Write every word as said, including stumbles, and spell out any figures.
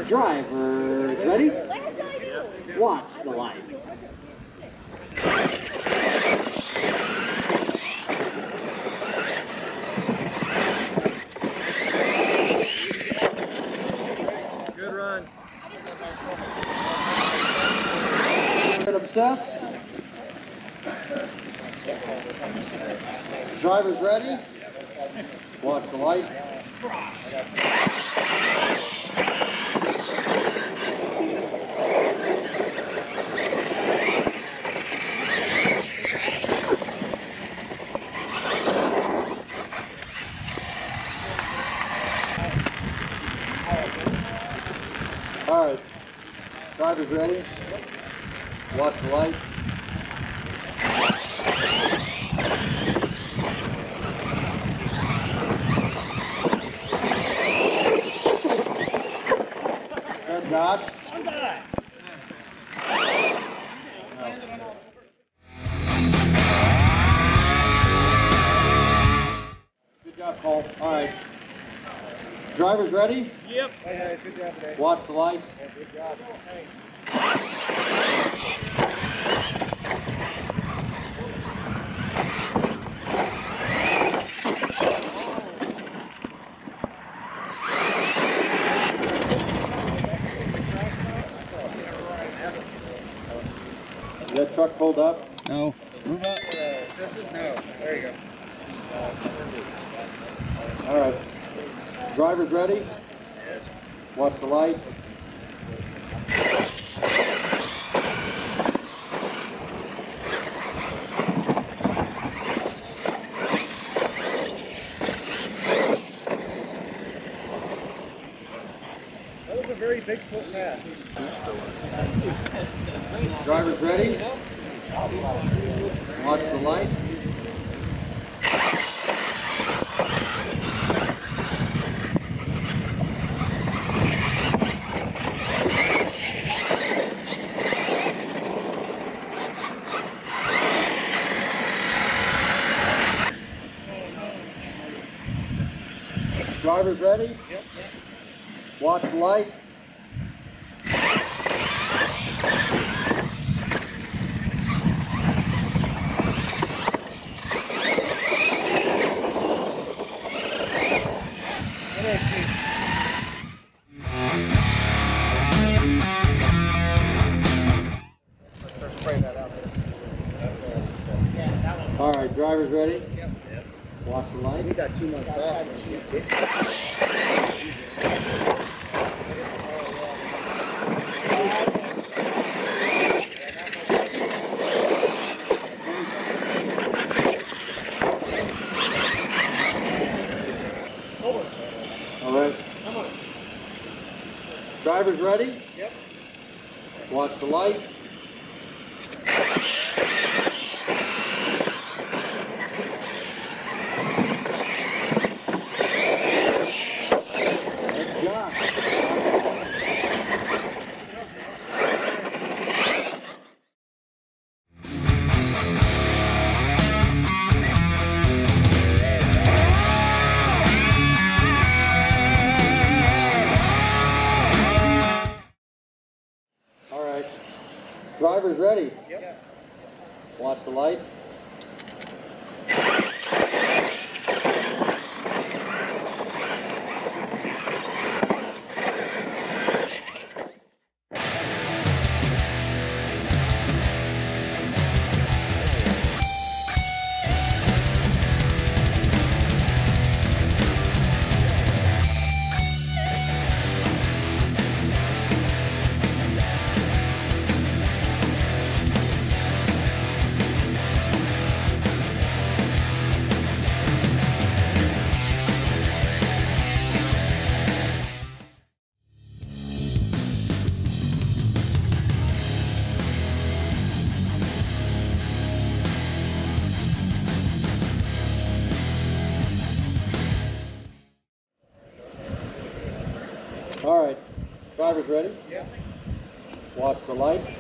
Drivers ready? Watch the lights. Good run. Get obsessed. Drivers ready? Watch the light. All right, drivers ready? Watch the light. Good, Josh. Good job, Cole. All right. Drivers ready? Yep. Hey guys, good job today. Watch the light. Yeah, good job. Is that truck pulled up? No. Move up. This is no. There you go. All right. Drivers ready? Yes. Watch the light. That was a very big foot pass. Drivers ready? Watch the light. Drivers ready? Yep. Watch the light. All right, drivers ready? Yep. Watch the light. We got two months off. All right. Drivers ready? Yep. Watch the light. Good job. All right. Drivers ready? Yep. Watch the light. All right, drivers ready? Yep. Watch the light.